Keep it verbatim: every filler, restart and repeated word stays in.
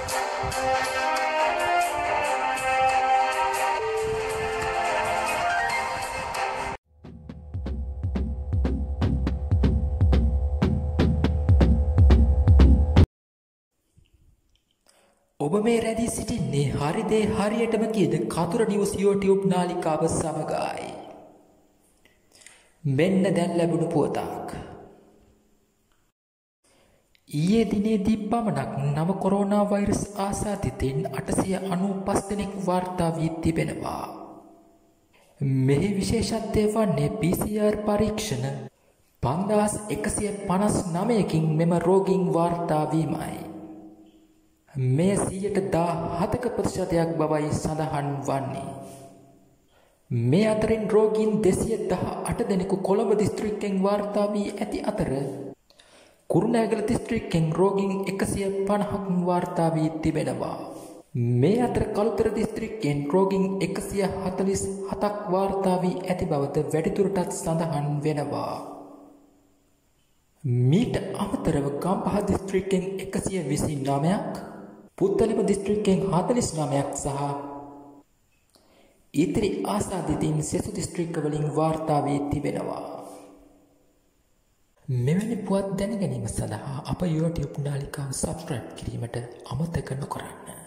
ඔබ මේ රැඳී සිටින්නේ හරි දේ හරියටම කියන කතුර නිවුස් YouTube නාලිකාව සමගයි. මෙන්න දැන් ලැබුණු පුවතක්. ඊයේ දිනේදී පමණක් නව කොරෝනා වෛරස් ආසාදිතයින් අටසිය අනූපස් දෙනෙකු වාර්තා වී තිබෙනවා. මෙහි විශේෂත්වය වන්නේ පී සී ආර් පරීක්ෂණ පන්දාස් එකසිය පනස් නවයකින් මෙම රෝගීන් වාර්තා වීමයි. මෙය සියයට දා හතක ප්‍රතිශතයක් බවයි සඳහන් වන්නේ. මේ අතරින් රෝගීන් දෙසිය දහ අට දෙනෙකු කොළඹ දිස්ත්‍රික්කෙන් වාර්තා වී ඇති අතර කුරුණෑගල දිස්ත්‍රික්කෙන් රෝගීන් එකසිය පනහක් වාර්තා වී තිබෙනවා. මේ අතර කළුතර දිස්ත්‍රික්කෙන් රෝගීන් එකසිය හතළිස් හතක් වාර්තා වී ඇති බවද වැඩිදුරටත් සඳහන් වෙනවා. මීට අමතරව ගම්පහ දිස්ත්‍රික්කෙන් එකසිය විසි නවයක් පුත්තලම දිස්ත්‍රික්කෙන් හතළිස් නවයක් සහ ඉතිරි ආසාදිතයින් සෙසු දිස්ත්‍රික්කවලින් වාර්තා වී තිබෙනවා. මෙවැනි පුවත් දැන ගැනීම සඳහා අප YouTube නාලිකාව සබ්ස්ක්‍රයිබ් කිරීමට අමතක නොකරන්න.